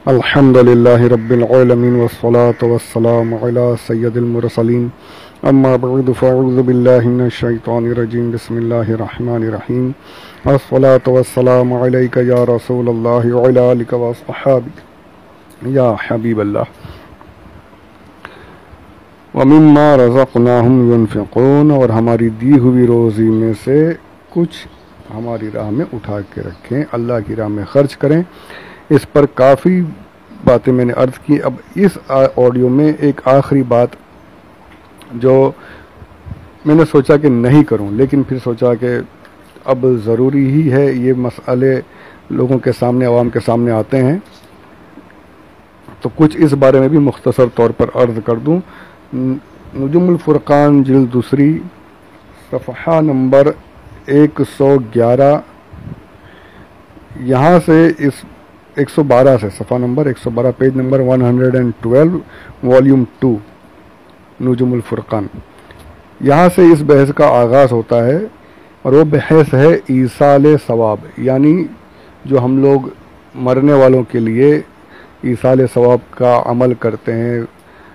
अल्हम्दुलिल्लाहि रब्बिल आलमीन वस्सलातु वस्सलामु अला सय्यदिल मुरसलीन अम्मा बअद फ़अऊज़ु बिल्लाहि मिनश शैतानिर रजीम बिस्मिल्लाहिर रहमानिर रहीम अस्सलातु वस्सलामु अलैका या रसूलल्लाह व अला आलिका व अस्हाबिका या हबीबल्लाह व मिम्मा रज़क़नाहुम युनफ़िक़ून। और हमारी दी हुई रोज़ी में से कुछ हमारी राह में उठा के रखें, अल्लाह की राह में खर्च करें। इस पर काफ़ी बातें मैंने अर्ज़ की। अब इस ऑडियो में एक आखिरी बात जो मैंने सोचा कि नहीं करूं, लेकिन फिर सोचा कि अब ज़रूरी ही है, ये मसले लोगों के सामने, आवाम के सामने आते हैं, तो कुछ इस बारे में भी मुख्तसर तौर पर अर्ज़ कर दूं। नुजुमुल फुरकान जिल्द दूसरी सफ़हा नंबर 111, यहाँ से इस 112 से, सफ़ा number 112, page number 112, volume 2 Nujumul Furqan, यहाँ से इस बहस का आगाज़ होता है। और वो बहस है ईसाले सवाब, यानी जो हम लोग मरने वालों के लिए ईसाले सवाब का अमल करते हैं,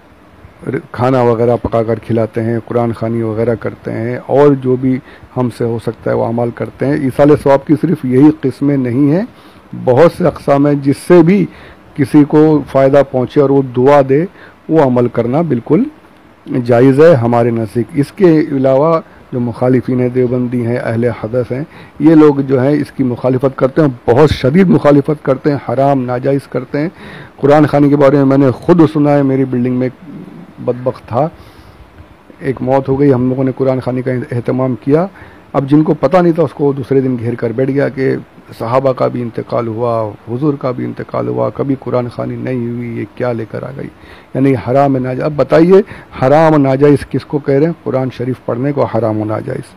खाना वगैरह पकाकर खिलाते हैं, कुरान ख़ानी वगैरह करते हैं, और जो भी हमसे हो सकता है वो अमल करते हैं। ईसाले सवाब की सिर्फ यही किस्में नहीं हैं, बहुत से अक़साम हैं जिससे भी किसी को फ़ायदा पहुँचे और वो दुआ दे, वो अमल करना बिल्कुल जायज़ है हमारे नज़दीक। इसके अलावा जो मुखालिफीन देवबंदी हैं, अहले हदस हैं, ये लोग जो हैं इसकी मुखालिफत करते हैं, बहुत शदीद मुखालिफत करते हैं, हराम नाजायज़ करते हैं। कुरान ख़ानी के बारे में मैंने ख़ुद सुना है। मेरी बिल्डिंग में बदबख्त था, एक मौत हो गई, हम लोगों ने कुरान ख़ानी का एहतमाम किया। अब जिनको पता नहीं था उसको दूसरे दिन घेर कर बैठ गया कि सहाबा का भी इंतकाल हुआ, हुजूर का भी इंतकाल हुआ, कभी कुरान ख़ानी नहीं हुई, ये क्या लेकर आ गई, यानी हराम नाजायज़। अब बताइए हराम नाजायज़ किसको कह रहे हैं? कुरान शरीफ पढ़ने को हराम नाजायज़,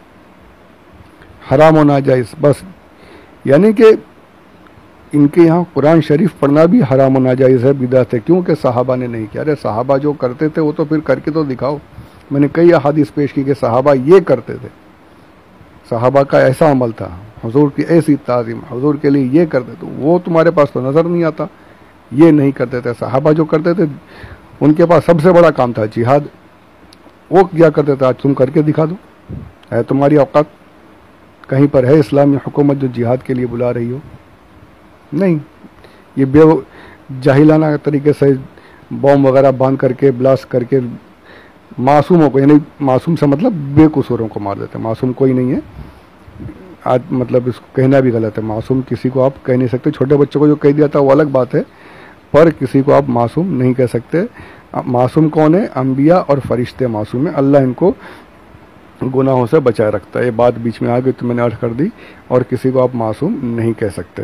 हराम नाजायज़ बस, यानी कि इनके यहाँ कुरान शरीफ पढ़ना भी हराम नाजायज़ है, बिदअत है, क्योंकि सहाबा ने नहीं किया। अरे सहाबा जो करते थे वो तो फिर करके तो दिखाओ। मैंने कई अहादीस पेश की कि सहाबा ये करते थे, सहाबा का ऐसा अमल था, हुजूर की ऐसी ताज़ीम, हुजूर के लिए ये करते थे, वो तुम्हारे पास तो नज़र नहीं आता, ये नहीं करते थे। सहाबा जो करते थे उनके पास सबसे बड़ा काम था जिहाद, वो क्या करते थे? आज तुम करके दिखा दो, है तुम्हारी औकात? कहीं पर है इस्लामी हुकूमत जो जिहाद के लिए बुला रही हो? नहीं, ये जाहिलाना तरीके से बॉम्ब वगैरह बांध करके, ब्लास्ट करके मासूमों को, यानी मासूम से मतलब बेकसूरों को मार देते हैं। मासूम कोई नहीं है, आज मतलब इसको कहना भी गलत है। मासूम किसी को आप कह नहीं सकते, छोटे बच्चों को जो कह दिया था वो अलग बात है, पर किसी को आप मासूम नहीं कह सकते। मासूम कौन है? अंबिया और फरिश्ते मासूम है, अल्लाह इनको गुनाहों से बचाए रखता है। ये बात बीच में आ गई तो मैंने अर्ज कर दी, और किसी को आप मासूम नहीं कह सकते।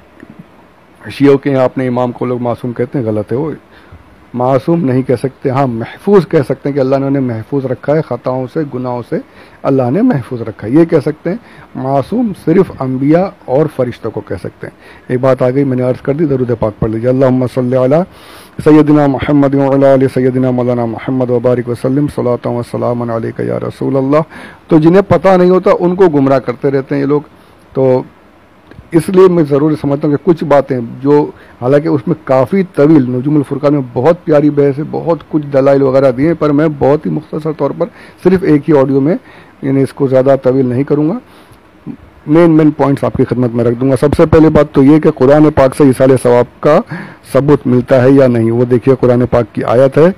शियों के यहाँ अपने इमाम को लोग मासूम कहते हैं, गलत है, वो मासूम नहीं कह सकते। हाँ, महफूज कह सकते हैं कि अल्लाह ने उन्हें महफूज रखा है, ख़ताओं से, गुनाहों से अल्लाह ने महफूज रखा है, ये कह सकते हैं। मासूम सिर्फ अंबिया और फरिश्तों को कह सकते हैं। एक बात आ गई, मैंने अर्ज़ कर दी, दरूद पाक पढ़ लीजिए। अल्लाहुम्मा सल्ली अला सय्यदिना मुहम्मद व अला आलि सय्यदिना मौलाना मुहम्मद व बारिक वसल्लम सलातन व सलामन अलैका या रसूल अल्लाह। तो जिन्हें पता नहीं होता उनको गुमराह करते रहते हैं ये लोग। तो इसलिए मैं ज़रूर समझता हूँ कि कुछ बातें जो, हालांकि उसमें काफ़ी तवील, नुजुमुल फुरकान में बहुत प्यारी बहस है, बहुत कुछ दलाइल वगैरह दिए, पर मैं बहुत ही मुख्तसर तौर पर सिर्फ एक ही ऑडियो में, यानी इसको ज़्यादा तवील नहीं करूँगा, मेन पॉइंट्स आपकी खिदमत में रख दूँगा। सबसे पहले बात तो ये कि कुरान पाक से ईसाले सवाब का सबूत मिलता है या नहीं, वो देखिए कुरान पाक की आयत है।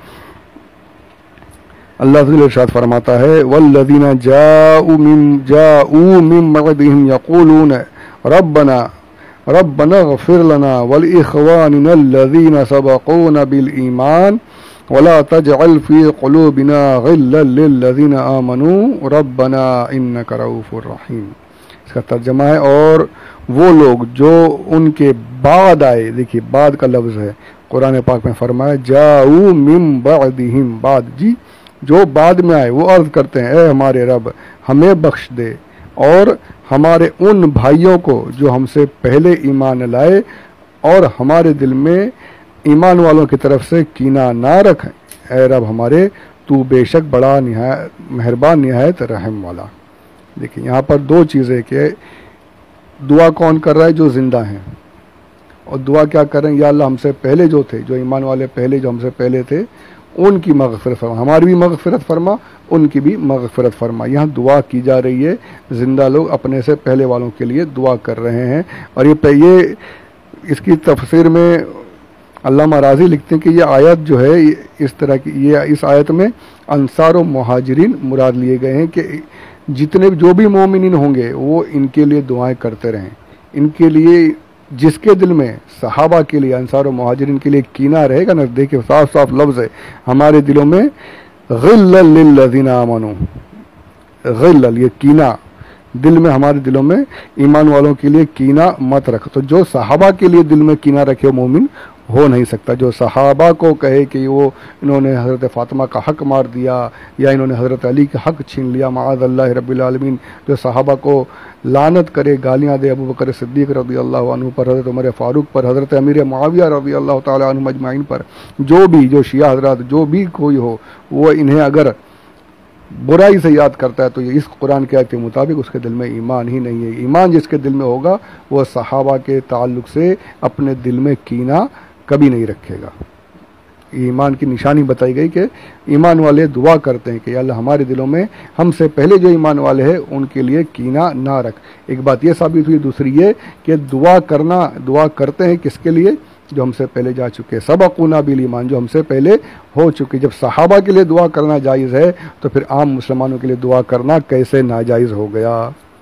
अल्लाह इरशाद फरमाता है, वल्लज़ीना जाऊ मिन बअदिहिम यक़ूलून रब्बना इग़फ़िर लना वल इख़वानिना अल्लज़ीना सबक़ूना बिल ईमान वला तजअल फ़ी क़ुलूबिना ग़िल्लन लिल्लज़ीना आमनू रब्बना इन्नका रऊफ़ुर रहीम। इसका तर्जुमा है, और वो लोग जो उनके बाद आए, देखिए बाद का लफ्ज़ है, कुरान पाक में फरमाया जाऊ मिन बअदिहिम, बाद जी, जो बाद में आए वो अर्ज़ करते हैं, ए हमारे रब हमें बख्श दे, और हमारे उन भाइयों को जो हमसे पहले ईमान लाए, और हमारे दिल में ईमान वालों की तरफ से कीना ना रखें, ए रब हमारे, तू बेशक बड़ा मेहरबान निहायत रहम वाला। देखिए यहाँ पर दो चीज़ें कि दुआ कौन कर रहा है? जो ज़िंदा हैं, और दुआ क्या कर रहे हैं, या अल्लाह हमसे पहले जो थे, जो ईमान वाले पहले जो हमसे पहले थे, उनकी मग़फ़िरत फरमा, हमारी भी मग़फ़िरत फरमा, उनकी भी मग़फ़िरत फरमा। यहाँ दुआ की जा रही है, ज़िंदा लोग अपने से पहले वालों के लिए दुआ कर रहे हैं। और ये इसकी तफसीर में अल्लामा राज़ी लिखते हैं कि ये आयत जो है इस तरह की, ये इस आयत में अंसार और मुहाजिरीन मुराद लिए गए हैं कि जितने जो भी मोमिनीन होंगे वो इनके लिए दुआएं करते रहें, इनके लिए जिसके दिल में सहाबा के लिए, अंसार और मुहाजिरीन के लिए कीना रहेगा ना, देखिए साफ साफ लफ्ज़ है हमारे दिलों में, गिल्लल लिल्लज़ीना आमनू, गिल्लल ये कीना, दिल में हमारे दिलों में ईमान वालों के लिए कीना मत रख। तो जो सहाबा के लिए दिल में कीना रखे मोमिन हो नहीं सकता। जो सहाबा को कहे कि वो इन्होंने हज़रत फ़ातिमा का हक़ मार दिया या इन्होंने हज़रत अली का हक़ छीन लिया, माअज़ल्लाह रब्बिल आलमीन, जो सहाबा को लानत करे, गालियाँ दे अबू बकर सिद्दीक़ रज़ी अल्लाह अन्हु पर, हज़रत उमर फ़ारूक पर, हज़रत अमीर मुआविया रज़ी अल्लाह तआला अन्हुम अजमाइन पर, जो शिया हज़रात जो भी कोई हो, वो इन्हें अगर बुराई से याद करता है तो ये इस कुरान के आयत के मुताबिक उसके दिल में ईमान ही नहीं है। ईमान जिसके दिल में होगा वो सहाबा के ताल्लुक़ से अपने दिल में कीना कभी नहीं रखेगा। ईमान की निशानी बताई गई कि ईमान वाले दुआ करते हैं कि अल्लाह हमारे दिलों में हमसे पहले जो ईमान वाले हैं उनके लिए कीना ना रख। एक बात ये साबित हुई, दूसरी ये कि दुआ करते हैं किसके लिए, जो हमसे पहले जा चुके, सबक़ूना बिल ईमान, जो हमसे पहले हो चुके। जब सहाबा के लिए दुआ करना जायज़ है तो फिर आम मुसलमानों के लिए दुआ करना कैसे नाजायज़ हो गया।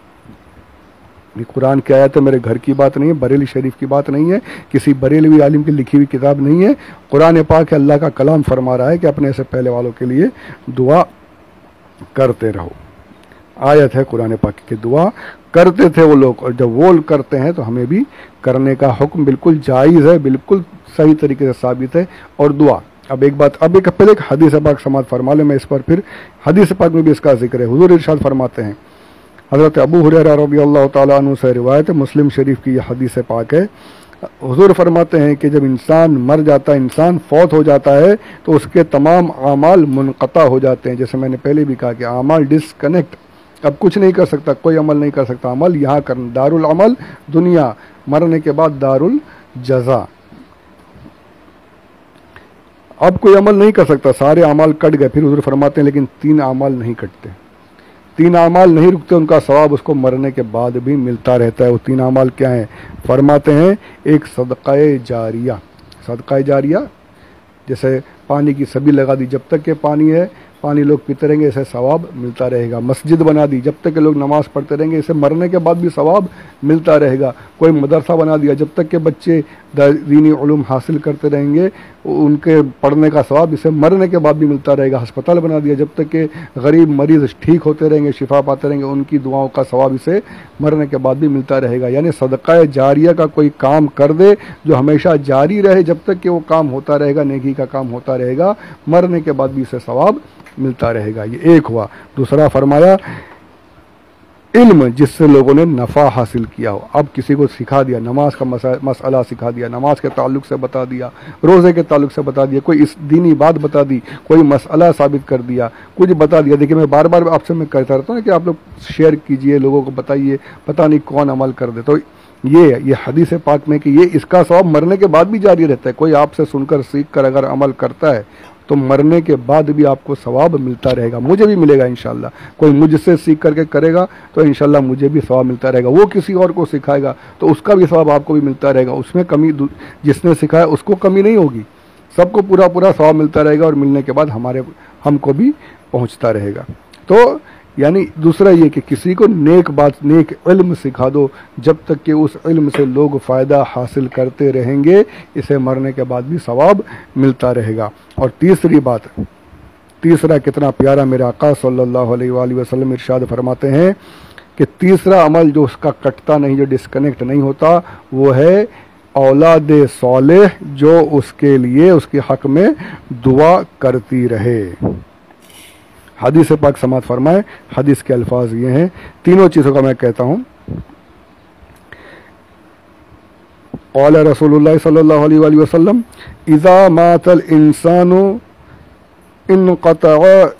ये कुरान की आयत है, मेरे घर की बात नहीं है, बरेली शरीफ की बात नहीं है, किसी बरेलवी आलिम की लिखी हुई किताब नहीं है, कुरान पाक अल्लाह का कलाम फरमा रहा है कि अपने से पहले वालों के लिए दुआ करते रहो। आयत है कुरान पाक की, दुआ करते थे वो लोग, और जब वो करते हैं तो हमें भी करने का हुक्म बिल्कुल जायज़ है, बिल्कुल सही तरीके से साबित है। और दुआ, अब एक बात, अब एक पहले एक हदीस पाक समात फरमा ले, मैं इस पर फिर हदीस पाक में भी इसका जिक्र है। हुजूर इरशाद फरमाते हैं, हज़रत अबू हुरैरा रज़ियल्लाहु ताला अन्हु से रिवायत है, मुस्लिम शरीफ की यह हदीस पाक है। हुजूर फरमाते हैं कि जब इंसान मर जाता है, इंसान फौत हो जाता है, तो उसके तमाम आमाल मुनक़ता हो जाते हैं। जैसे मैंने पहले भी कहा कि आमाल डिसकनेक्ट, अब कुछ नहीं कर सकता, कोई अमल नहीं कर सकता। अमल यहाँ करना, दारुल अमल दुनिया, मरने के बाद दारुल जज़ा। अब कोई अमल नहीं कर सकता, सारे अमाल कट गए। फिर हुजूर फरमाते हैं लेकिन 3 अमाल नहीं कटते, 3 अमाल नहीं रुकते, उनका सवाब उसको मरने के बाद भी मिलता रहता है। वो 3 अमाल क्या हैं? फरमाते हैं, एक सदक़ाए जारिया। सदक़ाए जारिया जैसे पानी की सभी लगा दी, जब तक के पानी है, पानी लोग पीते रहेंगे, इसे सवाब मिलता रहेगा। मस्जिद बना दी, जब तक के लोग नमाज़ पढ़ते रहेंगे, इसे मरने के बाद भी सवाब मिलता रहेगा। कोई मदरसा बना दिया, जब तक के बच्चे दीनी उलूम हासिल करते रहेंगे, उनके पढ़ने का सवाब इसे मरने के बाद भी मिलता रहेगा। अस्पताल बना दिया, जब तक के गरीब मरीज़ ठीक होते रहेंगे, शिफा पाते रहेंगे, उनकी दुआओं का सवाब इसे मरने के बाद भी मिलता रहेगा। यानी सदक़ाए जारिया का कोई काम कर दे जो हमेशा जारी रहे, जब तक कि वो काम होता रहेगा, नेकी का काम होता रहेगा, मरने के बाद भी इसे सवाब मिलता रहेगा। ये एक हुआ। दूसरा फरमाया, इल्म जिससे लोगों ने नफ़ा हासिल किया हो। अब किसी को सिखा दिया, नमाज का मसला सिखा दिया, नमाज के ताल्लुक से बता दिया, रोज़े के ताल्लुक से बता दिया, कोई इस दीनी बात बता दी, कोई मसला साबित कर दिया, कुछ बता दिया। देखिए मैं बार बार आपसे मैं कहता रहता हूँ ना कि आप लोग शेयर कीजिए, लोगों को बताइए, पता नहीं कौन अमल कर दे। तो ये हदीस पाक में कि ये इसका सवाब मरने के बाद भी जारी रहता है। कोई आपसे सुनकर सीख कर अगर अमल करता है तो मरने के बाद भी आपको सवाब मिलता रहेगा, मुझे भी मिलेगा इंशाल्लाह। कोई मुझसे सीख करके करेगा तो इंशाल्लाह मुझे भी सवाब मिलता रहेगा। वो किसी और को सिखाएगा तो उसका भी सवाब आपको भी मिलता रहेगा। उसमें कमी, जिसने सिखाया उसको कमी नहीं होगी, सबको पूरा पूरा सवाब मिलता रहेगा और मिलने के बाद हमको भी पहुँचता रहेगा। तो यानी दूसरा ये कि किसी को नेक बात, नेक इल्म सिखा दो, जब तक कि उस इल्म से लोग फ़ायदा हासिल करते रहेंगे, इसे मरने के बाद भी सवाब मिलता रहेगा। और तीसरी बात, तीसरा कितना प्यारा मेरे आका सल्लल्लाहु अलैहि वसल्लम इरशाद फरमाते हैं कि तीसरा अमल जो उसका कटता नहीं, जो डिस्कनेक्ट नहीं होता, वो है औलाद सौलेह जो उसके लिए, उसके हक़ में दुआ करती रहे। हदीस पाक समात फरमाए, हदीस के अल्फाज ये हैं, तीनों चीज़ों का मैं कहता हूँ। क़ाल रसूलुल्लाह सल्लल्लाहु अलैहि वसल्लम, इज़ा मातल इंसानु इनक़ता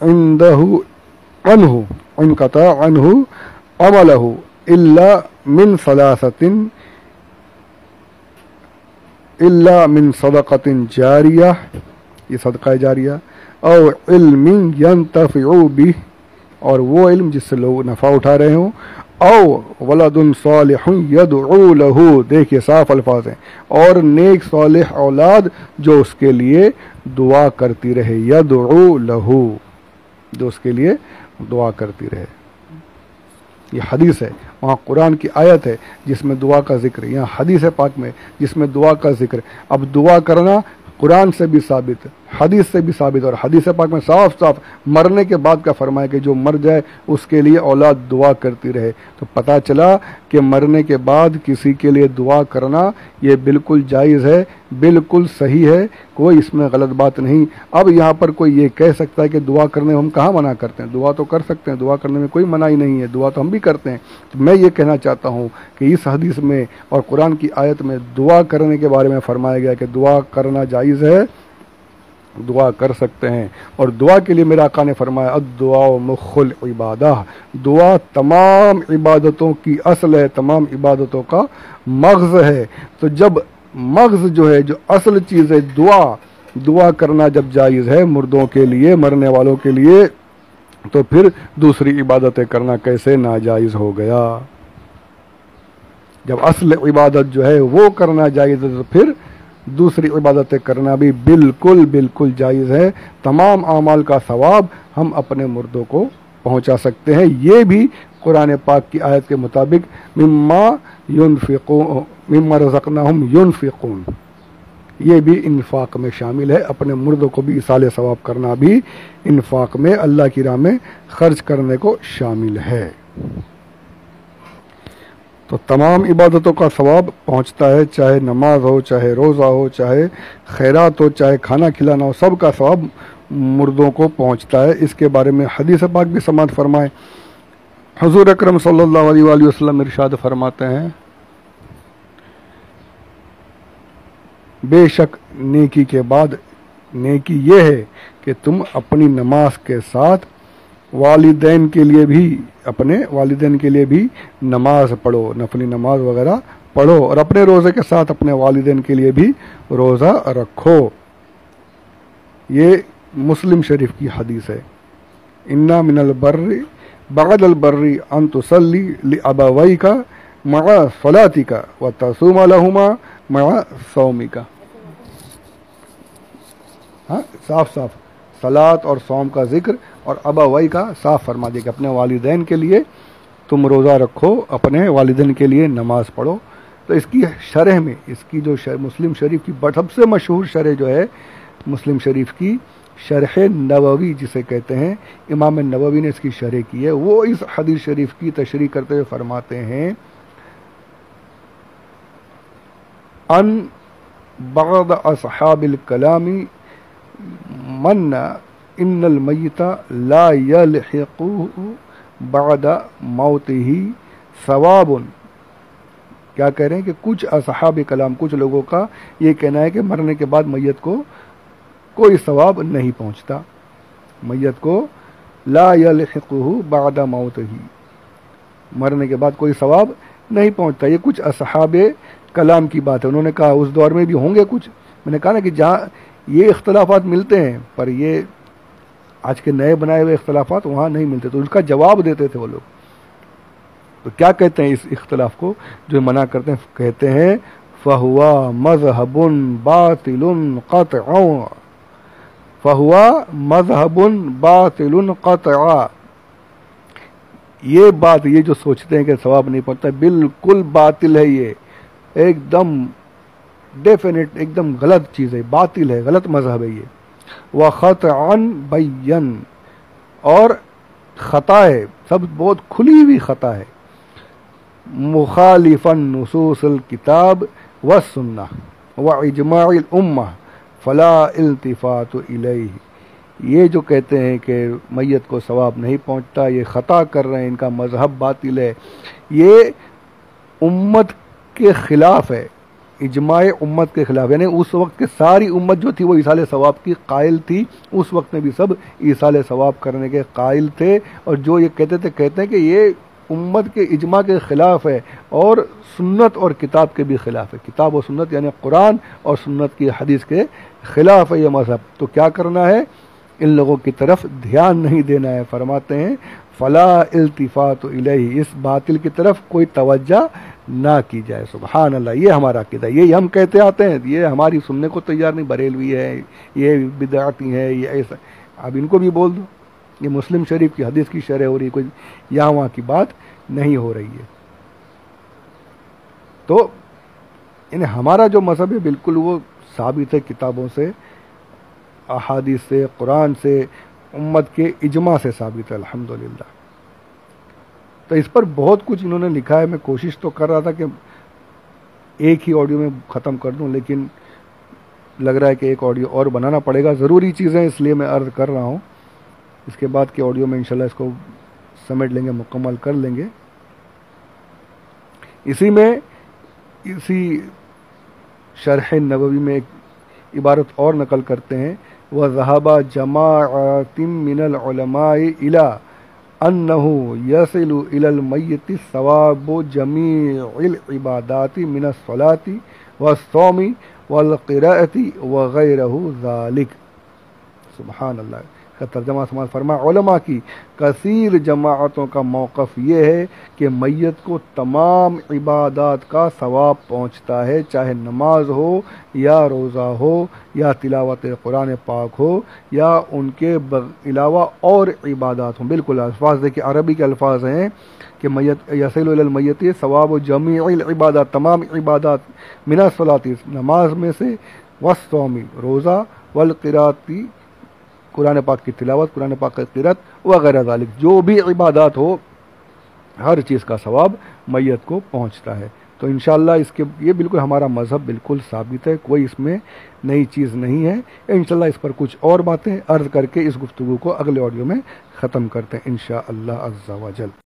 अन्हु अमलहु इल्ला मिन सलासतिन इल्ला मिन सदक़तिन जारिया, ये सदका जारिया, और इल्मिन यंतफ़िउ बिह, और वो इल्म जिससे लोग नफ़ा उठा रहे हों, औ वलदुन सालिहुन यदउ लहू, देखिए साफ अल्फाज हैं, और नेक सालिह औलाद जो उसके लिए दुआ करती रहे, यदउ लहू, जो उसके लिए दुआ करती रहे। ये हदीस है, वहाँ कुरान की आयत है जिसमें दुआ का जिक्र, यहाँ हदीस है पाक में जिसमें दुआ का जिक्र। अब दुआ करना कुरान से भी साबित, हदीस से भी साबित, और हदीस पाक में साफ साफ मरने के बाद का फरमाया कि जो मर जाए उसके लिए औलाद दुआ करती रहे। तो पता चला कि मरने के बाद किसी के लिए दुआ करना ये बिल्कुल जायज़ है, बिल्कुल सही है, कोई इसमें गलत बात नहीं। अब यहाँ पर कोई ये कह सकता है कि दुआ करने में हम कहाँ मना करते हैं, दुआ तो कर सकते हैं, दुआ करने में कोई मनाही नहीं है, दुआ तो हम भी करते हैं। तो मैं ये कहना चाहता हूँ कि इस हदीस में और कुरान की आयत में दुआ करने के बारे में फरमाया गया कि दुआ करना जायज़ है, दुआ कर सकते हैं। और दुआ के लिए मेरा आका ने फरमाया अद्दुआ मुख्खुल इबादा, दुआ तमाम इबादतों की असल है, तमाम इबादतों का मग़ज़ है। तो जब मग़ज़ जो है, जो असल चीज़ है, दुआ करना जब जायज़ है मुर्दों के लिए, मरने वालों के लिए, तो फिर दूसरी इबादतें करना कैसे नाजायज़ हो गया। जब असल इबादत जो है वो करना जायज़ है तो फिर दूसरी इबादतें करना भी बिल्कुल बिल्कुल जायज़ है। तमाम आमाल का सवाब हम अपने मुर्दों को पहुंचा सकते हैं। ये भी कुरान पाक की आयत के मुताबिक मिम्मा रज़क़नाहुम युनफ़िक़ून, ये भी इन्फाक में शामिल है। अपने मुर्दों को भी इसाले सवाब करना भी इन्फाक में, अल्लाह की राह में खर्च करने को शामिल है। तो तमाम इबादतों का सवाब पहुंचता है, चाहे नमाज हो, चाहे रोज़ा हो, चाहे खैरात हो, चाहे खाना खिलाना हो, सब का सवाब मुर्दों को पहुंचता है। इसके बारे में हदीस पाक भी समात फरमाए। हुज़ूर अकरम सल्लल्लाहु अलैहि वसल्लम इरशाद फरमाते हैं, बेशक नेकी के बाद नेकी ये है कि तुम अपनी नमाज के साथ वालिदैन के लिए भी, अपने वालिदैन के लिए भी नमाज पढ़ो, नफली नमाज वगैरह पढ़ो, और अपने रोज़े के साथ अपने वालिदैन के लिए भी रोज़ा रखो। ये मुस्लिम शरीफ की हदीस है। इन्ना मिनल बर्री बअदल बर्री अन तुसल्ली लिअबवैका मअ सलातिका व तसूम लहुमा मअ सौमिका। हाँ, साफ साफ सलात और सौम का जिक्र और अबवई का साफ फरमा दिया कि अपने वालिदैन के लिए तुम रोज़ा रखो, अपने वालिदैन के लिए नमाज पढ़ो। तो इसकी शरह में, इसकी जो मुस्लिम शरीफ की सबसे मशहूर शरह जो है, मुस्लिम शरीफ की शरह नववी जिसे कहते हैं, इमाम नववी ने इसकी शरह की है। वो इस हदीस शरीफ की तशरीह करते हुए फरमाते हैं, अन बग़द अस्हाबिल कलामी मन्ना इन्नल मय्यिता ला यलहिक़ु बअद मौतिही सवाबुन। क्या कह रहे हैं कि कुछ असहाब कलाम, कुछ लोगों का ये कहना है कि मरने के बाद मैयत को कोई सवाब नहीं पहुंचता, मैयत को ला यलहिक़ुहु बअद मौतिही, मरने के बाद कोई सवाब नहीं पहुंचता। ये कुछ असहाब कलाम की बात है। उन्होंने कहा उस दौर में भी होंगे कुछ, मैंने कहा ना कि जहाँ ये इख्तलाफात मिलते हैं पर ये आज के नए बनाए हुए इख्तलाफात वहाँ नहीं मिलते, तो उसका जवाब देते थे वो लोग। तो क्या कहते हैं इस इख्तलाफ को जो मना करते हैं, कहते हैं फहुआ मज़हबुन बातिलुन क़त्अ, फहुआ मज़हबुन बातिलुन क़त्अ। ये बात, ये जो सोचते हैं कि सवाब नहीं पहुंचता, बिल्कुल बातिल है, ये एकदम डेफिनेट, एकदम गलत चीज़ है, बातिल है, गलत मजहब है ये। व ख़तअन बैयन, और ख़ता है, सब बहुत खुली हुई ख़ता है। मुखालिफन नुसूसल किताब व सुन्ना व इजमाइल उम्मा फला इल्तिफातु इलैहि। ये जो कहते हैं कि मैयत को सवाब नहीं पहुंचता, ये ख़ता कर रहे हैं, इनका मजहब बातिल है, ये उम्मत के ख़िलाफ़ है, इजमाए उम्मत के खिलाफ। यानी उस वक्त के सारी उम्मत जो थी वो ईसाले सवाब की कायल थी, उस वक्त में भी सब ईसाले सवाब करने के कायल थे। और जो ये कहते थे, कहते हैं कि ये उम्मत के इजमा के ख़िलाफ़ है और सुन्नत और किताब के भी ख़िलाफ़ है। किताब और सुन्नत यानी कुरान और सुन्नत की हदीस के ख़िलाफ़ है ये मज़हब। तो क्या करना है, इन लोगों की तरफ ध्यान नहीं देना है। फरमाते हैं फ़ला इल्तिफ़ात इलैहि, इस बातिल की तरफ कोई तवज्जो ना की जाए। सुबहान अल्लाह, ये हमारा अक़ीदा, ये हम कहते आते हैं, ये हमारी सुनने को तैयार नहीं, बरेलवी है, ये बिदअती है, ये ऐसा। अब इनको भी बोल दो, ये मुस्लिम शरीफ की हदीस की शरह हो रही, कोई यहाँ वहाँ की बात नहीं हो रही है। तो इन्हें हमारा जो मज़हब है बिल्कुल वो साबित है किताबों से, अहादीस से, कुरान से, उम्मत के इजमा से साबित है अल्हम्दुलिल्लाह। तो इस पर बहुत कुछ इन्होंने लिखा है। मैं कोशिश तो कर रहा था कि एक ही ऑडियो में ख़त्म कर दूं, लेकिन लग रहा है कि एक ऑडियो और बनाना पड़ेगा। ज़रूरी चीज़ें इसलिए मैं अर्ज़ कर रहा हूँ, इसके बाद के ऑडियो में इंशाल्लाह इसको समेट लेंगे, मुकम्मल कर लेंगे। इसी शरह नबवी में एक इबारत और नकल करते हैं, व ज़हबा जमाअतिम मिनल उलमाए इला अन्नहु यसिलु इलल मय्यति सवाबु जमीइल इबादाति मिनस सलाति व सौमी वल क़िराअति व गैरहु ज़ालिक। सुबहान अल्लाह का तर्जमा समाज फरमा, उलमा की कसीर जमाअतों का मौक़िफ़ ये है कि मैयत को तमाम इबादात का सवाब पहुँचता है, चाहे नमाज हो या रोज़ा हो या तिलावत कुरान पाक हो या उनके अलावा और इबादात हों। बिल्कुल अल्फाज देखिए, अरबी के अल्फाज हैं कि मैयत यसिलु इलल मय्यति सवाब जमीइल इबादात, तमाम इबादात, मिनस सलाती नमाज में से, वस्सौमी रोज़ा, वल क़िराअती कुरान पाक की तिलावत, कुरान पाक की क़िरात वगैरह ज़ालिक, जो भी इबादात हो हर चीज़ का सवाब मैयत को पहुँचता है। तो इंशाअल्लाह इसके ये बिल्कुल हमारा मज़हब बिल्कुल साबित है, कोई इसमें नई चीज़ नहीं है। इंशाअल्लाह इस पर कुछ और बातें अर्ज़ करके इस गुफ्तगू को अगले ऑडियो में ख़त्म करते हैं इंशाअल्लाह अज़्ज़ा व जल।